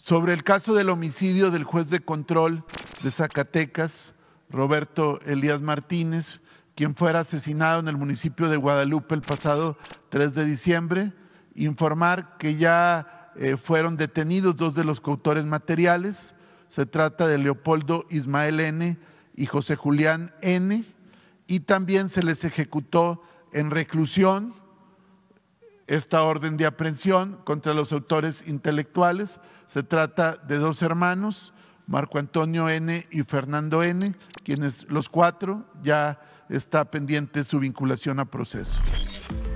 Sobre el caso del homicidio del juez de control de Zacatecas, Roberto Elías Martínez, quien fuera asesinado en el municipio de Guadalupe el pasado 3 de diciembre, informar que ya fueron detenidos 2 de los coautores materiales. Se trata de Leopoldo Ismael N. y José Julián N. Y también se les ejecutó en reclusión esta orden de aprehensión contra los autores intelectuales. Se trata de 2 hermanos, Marco Antonio N. y Fernando N., quienes los 4 ya está pendiente su vinculación a proceso.